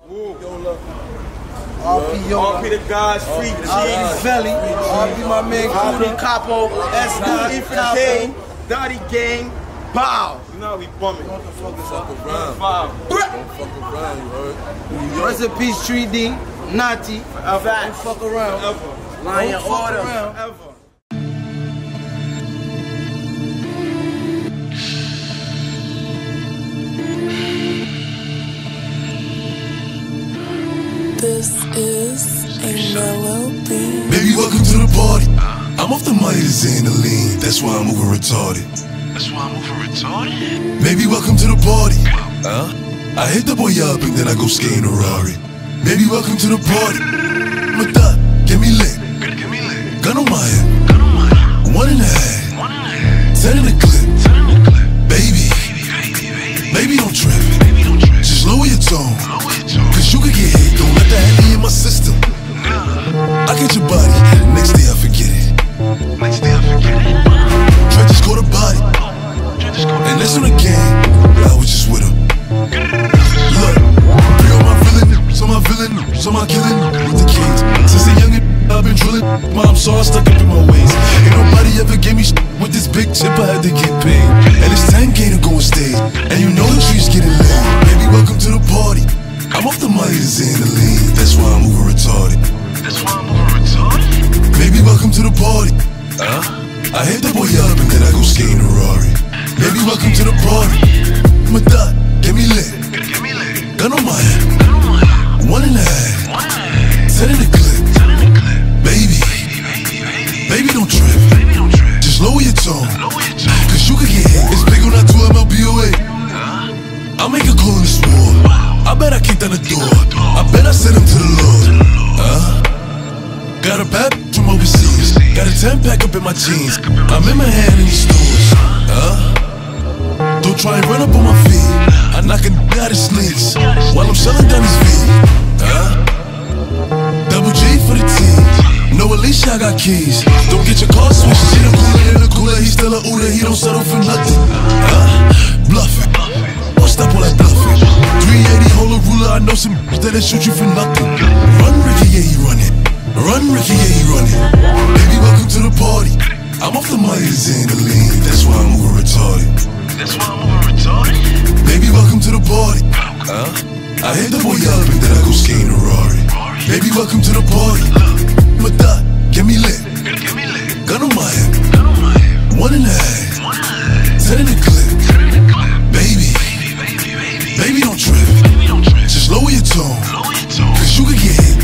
RP the guys, free cheese, Belly, RP my man, Cootie, Capo, S.D. for the king, Dottie Gang, Bow. You know how we bumming. What the fuck is up? Don't fuck around, you heard? Rest in peace, 3D, Nati. Don't fuck around. Ever. Lion Order. Ever. This is a Melo beat. Baby, welcome to the party. I'm off the Xanaline, that's why I'm moving retarded. Maybe welcome to the party. I hit the boy up and then I go skate in a Rari. Maybe welcome to the party. I'm a thot, get me lit. Gun on my hip. 1.5. 10 in the clip. Baby, don't trip. Just lower your tone. Cause you could get hit, don't let the Henny in my system. I get your body, next day I forget it. Try just call the body. And that's on the gang, I was just with him. Look, bring on my villain, so my killing with the kids. Since a youngin', I've been drilling. Mom saw I stuck up in my ways. Ain't nobody ever gave me with this big chip, I had to get paid. And it's 10K to go and stay. And you know the streets getting laid. Baby, welcome to the party. I'm off the Xanaline, that's why I'm moving retarded. Baby, welcome to the party. I hit the boy up and then I go skate in a Rari. Baby, welcome to the party. I'm a thot, get me lit. Gun on my hip. 1.5. 10 in the clip. Baby, don't trip. Just lower your tone. Cause you could get hit. It's big on that 2 MLBOA. I'll make a call in this war. I bet I kicked down the door. I bet I sent him to the Lord. Got a bad bitch from overseas. Got a 10-pack up in my jeans. I'm in my hand in these stores. Don't try and run up on my feet. I knock it out his sneaks while I'm selling down his feet. Double G for the team. No, Alicia, I got keys. Don't get your car switched. She the cooler in the cooler. He still a Uda. He don't settle for nothing. Bluffing. Won't stop all that bluffing. 380, hold a ruler. I know some that'll shoot you for nothing. Run, Ricky, yeah, he running. Run, Ricky, yeah, he running. Baby, welcome to the party. I'm off the Xanaline, that's why I'm moving retarded. Baby, welcome to the party. I hit the boy up and then I go skate in a Rari. Baby, welcome to the party. I'm a thot, get me lit. Gun on my hip. 1.5. 10 in the clip. Baby, don't trip. Just lower your tone. Cause you could get hit.